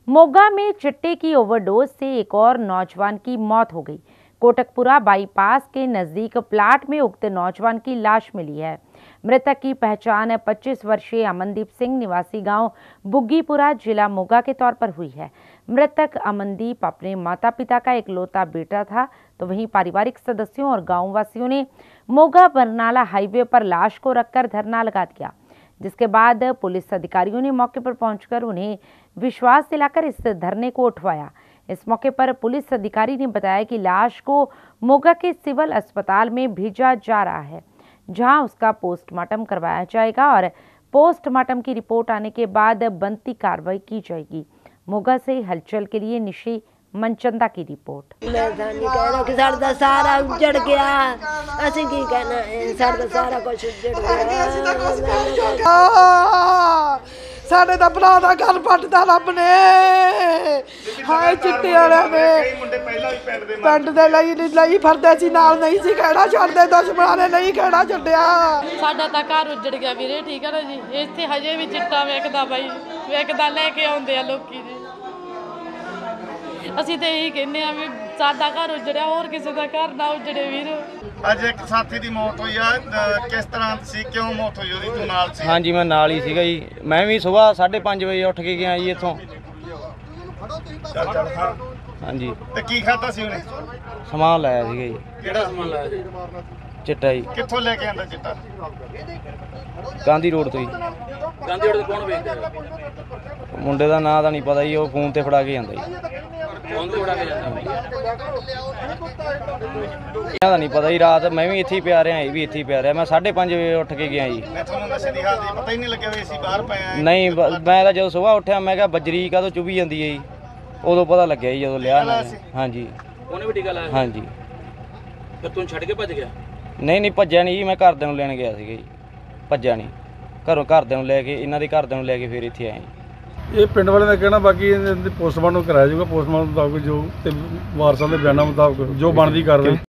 मोगा में चिट्टे की ओवरडोज से एक और नौजवान की मौत हो गई। कोटकपुरा बाईपास के नजदीक प्लाट में उक्त नौजवान की लाश मिली है। मृतक की पहचान 25 वर्षीय अमनदीप सिंह निवासी गांव बुग्गीपुरा जिला मोगा के तौर पर हुई है। मृतक अमनदीप अपने माता पिता का इकलौता बेटा था, तो वहीं पारिवारिक सदस्यों और गांव वासियों ने मोगा बरनाला हाईवे पर लाश को रखकर धरना लगा दिया, जिसके बाद पुलिस अधिकारियों ने मौके पर पहुंचकर उन्हें विश्वास दिलाकर इस धरने को उठवाया। इस मौके पर पुलिस अधिकारी ने बताया कि लाश को मोगा के सिविल अस्पताल में भेजा जा रहा है, जहां उसका पोस्टमार्टम करवाया जाएगा और पोस्टमार्टम की रिपोर्ट आने के बाद बनती कार्रवाई की जाएगी। मोगा से हलचल के लिए निशी मनचंदा की रिपोर्ट। सारा उजड़ गया, असं की कहना है, सारा कुछ उजड़ गया। साडे दा भरा दा घर पटदा रब ने, हाय चिट्टे वाले ने पिंड दे ਲਈ ਫਿਰਦੇ ਸੀ, ਨਾਲ ਨਹੀਂ ਸੀ ਕਹਿਣਾ ਛੱਡਦੇ, ਦੁਸ਼ਮਣਾਂ ਨੇ ਨਹੀਂ ਕਹਿਣਾ ਛੱਡਿਆ। ਸਾਡਾ ਤਾਂ ਘਰ ਉੱਜੜ ਗਿਆ ਵੀਰੇ, ਠੀਕ ਹੈ ਨਾ ਜੀ। ਇੱਥੇ ਹਜੇ ਵੀ ਚਿੱਟਾ ਵੇਖਦਾ ਬਾਈ, ਵੇਖਦਾ ਲੈ ਕੇ ਆਉਂਦੇ ਆ ਲੋਕੀ ਜੀ। ਅਸੀਂ ਤੇ ਇਹੀ ਕਹਿੰਦੇ ਆ ਵੀ ਸਾਡਾ ਘਰ ਉੱਜੜਿਆ, ਹੋਰ ਕਿਸੇ ਦਾ ਘਰ ਨਾ ਉੱਜੜੇ ਵੀਰ। ਅੱਜ ਇੱਕ ਸਾਥੀ ਦੀ ਮੌਤ ਹੋਈ ਆ, ਕਿਸ ਤਰ੍ਹਾਂ ਸੀ, ਕਿਉਂ ਮੌਤ ਹੋਈ ਉਹਦੀ? ਤੂੰ ਨਾਲ ਸੀ? ਹਾਂਜੀ, ਮੈਂ ਨਾਲ ਹੀ ਸੀਗਾ ਜੀ। ਮੈਂ ਵੀ ਸਵੇਰ 5:30 ਵਜੇ ਉੱਠ ਕੇ ਗਿਆ ਜੀ ਇੱਥੋਂ। ਹਾਂਜੀ। ਤੇ ਕੀ ਖਾਧਾ ਸੀ ਉਹਨੇ? ਸਮਾਨ ਲਾਇਆ ਸੀਗਾ ਜੀ। ਕਿਹੜਾ ਸਮਾਨ ਲਾਇਆ ਸੀ? ਚਿੱਟਾ ਜੀ। ਕਿੱਥੋਂ ਲੈ ਕੇ ਆਂਦਾ ਚਿੱਟਾ? ਗਾਂਧੀ ਰੋਡ ਤੋਂ ਜੀ। ਗਾਂਧੀ ਰੋਡ ਤੇ ਕੌਣ ਵੇਚਦਾ? ਮੁੰਡੇ ਦਾ ਨਾਂ ਤਾਂ ਨਹੀਂ ਪਤਾ ਜੀ, ਉਹ ਫੋਨ ਤੇ ਫੜਾ ਕੇ ਜਾਂਦਾ ਜੀ। ਫੋਨ ਤੇ ਫੜਾ ਕੇ ਜਾਂਦਾ? ਇਹਨਾਂ ਦਾ ਨਹੀਂ ਪਤਾ ਜੀ। ਰਾਤ ਮੈਂ ਵੀ ਇੱਥੇ ਹੀ ਪਿਆ ਰਿਹਾ, ਇਹ ਵੀ ਇੱਥੇ ਹੀ ਪਿਆ ਰਿਹਾ। ਮੈਂ 5:30 ਵਜੇ ਉੱਠ ਕੇ ਗਿਆ ਜੀ। ਮੈਂ ਤੁਹਾਨੂੰ ਨਸ਼ੇ ਦੀ ਹਾਲਤ ਪਤਾ ਹੀ ਨਹੀਂ ਲੱਗਿਆ ਵੀ ਅਸੀਂ ਬਾਹਰ ਪਏ ਆਂ। ਨਹੀਂ, ਮੈਂ ਤਾਂ ਜਦੋਂ ਸਵੇਰ ਉੱਠਿਆ ਮੈਂ ਕਿਹਾ ਬਜਰੀ ਕਾਹਤੋਂ ਚੁਭੀ ਜਾਂਦੀ ਹੈ ਜੀ, ਉਦੋਂ ਪਤਾ ਲੱਗਿਆ ਜੀ ਜਦੋਂ ਲਿਆ ਨਾ। ਹਾਂਜੀ। ਉਹਨੇ ਵੀ ਟੀਕਾ ਲਾਇਆ? ਹਾਂਜੀ। ਫਿਰ ਤੂੰ ਛੱਡ ਕੇ ਭੱਜ ਗਿਆ? ਨਹੀਂ ਭੱਜਿਆ ਨਹੀਂ ਜੀ, ਮੈਂ ਘਰਦਿਆਂ ਨੂੰ ਲੈਣ ਗਿਆ ਸੀਗਾ ਜੀ। ਭੱਜਿਆ ਨਹੀਂ, ਘਰੋਂ ਘਰਦਿਆਂ ਨੂੰ ਲੈ ਕੇ, ਇਹਨਾਂ ਦੇ ਘਰਦਿਆਂ ਨੂੰ ਲੈ ਕੇ ਫਿਰ ਇੱਥੇ ਆਏ ਜੀ। ਇਹ ਪਿੰਡ ਵਾਲਿਆਂ ਦਾ ਕਹਿਣਾ, ਬਾਕੀ ਪੋਸਟਮਾਰਟਮ ਕਰਾਇਆ ਜਾਊਗਾ। ਪੋਸਟਮਾਰਟਮ ਮੁਤਾਬਕ ਜੋ ਤੇ ਵਾਰਸਾਂ ਦੇ ਬਿਆਨਾਂ ਮੁਤਾਬਕ ਜੋ ਬਣਦੀ ਕਾਰਵਾਈ